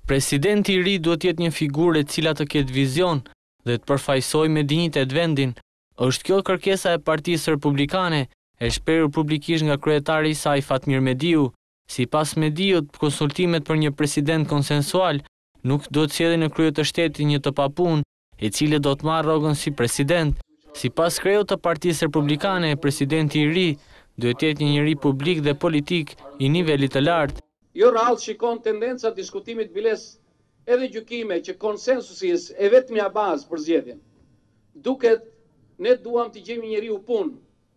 Presidenti i ri duhet jetë një figurë e cila të ketë vizion dhe të përfaqësojë me dinjitet vendin. Është kjo kërkesa e Partisë Republikane, e shprehur publikisht nga kryetari i saj Fatmir Mediu. Sipas Mediut, konsultimet për një president konsensual nuk do të sjellin në krye të shtetit një të papunë, i cili do të marrë rrogën si president. Sipas kreut të Partisë Republikane, presidenti i ri duhet të jetë një njeri publik dhe politik i nivelit të lartë. Jo rrallë shikon tendenca diskutimit biles edhe gjykime që konsensusis e vetmja bazë për zgjedhjen. Duket ne duam të gjejmë njeriu punë,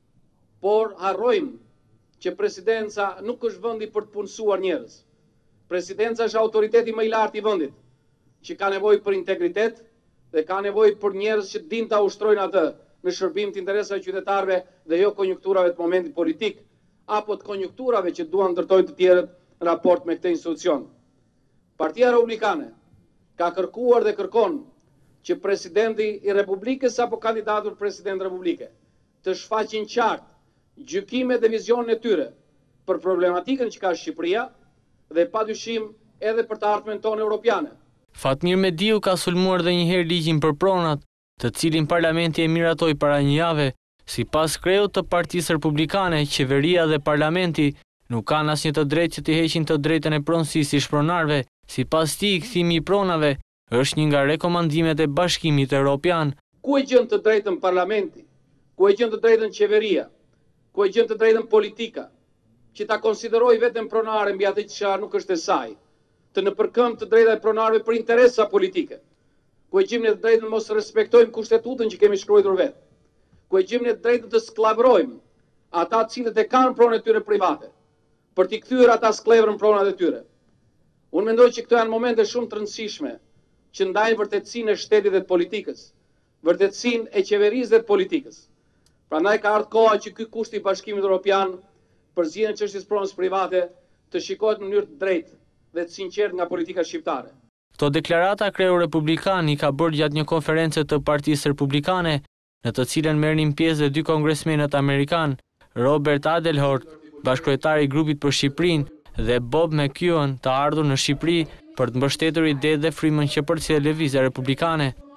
por harrojmë që presidenca nuk është vendi për të punësuar njerëz. Presidenca është autoriteti më i lartë i vendit, që ka nevojë për integritet dhe ka nevojë për njerëz që dinë ta ushtrojnë atë në shërbim të interesave qytetarëve dhe jo konjunkturave të momentit politik apo të konjunkturave që duan ndërtojnë të tjerët në raport me këtë institucion. Partia Republikane ka kërkuar dhe kërkon që presidenti i Republikës apo kandidatur president Republike të shfaqin qartë gjykimet dhe vizionin e tyre për problematikën që ka Shqipëria dhe padyshim edhe për të ardhmen tonë europiane. Fatmir Mediu ka sulmuar edhe një herë ligjin për pronat, të cilin parlamenti e miratoi para një jave. Sipas kreut të Partisë Republikane, qeveria dhe parlamenti nuk kanë asnjë të drejtë që të heqin të drejtën e pronësisë së pronarëve. Sipas tij, kthimi i pronave është një nga rekomandimet e Bashkimit Evropian. Ku e gjen të drejtën parlamenti? Ku e gjen të drejtën qeveria? Ku e gjen të drejtën politika? Që ta konsideroj vetëm pronare mbi atë që nuk është e saj, të në përkëmbë të drejta e pronarëve për interesa politike. Ku e gjim në të drejtën mos respektojmë kushtetutën që kemi shkruar vetë. Ku e gjim në të drejtën të sklavrojmë ata të cilët e kanë pronat e tyre private, për t'i kthyer ata sklevrën pronat e tyre. Unë mendoj që këto janë momente shumë të rëndësishme që ndajnë vërtetësinë e shtetit dhe të politikës, vërtetësinë e qeverisë dhe të politikës. Prandaj ka ardhur koha që ky kusht i Bashkimit Evropian për zgjidhjen e çështjes pronës private të shikohet në mënyrë të drejtë dhe të sinqertë nga politika shqiptare. Këto deklarata kreu republikan i ka bërë gjatë një konference të Partisë Republikane, në të cilën merrnin pjesë dhe 2 kongresmenët amerikan, Robert Adelhort, bashkëkryetari i grupit për Shqipërinë, dhe Bob McEwen, të ardhur në Shqipëri për të mbështetur idetë dhe frymën që përcjell Lëvizja Republikane.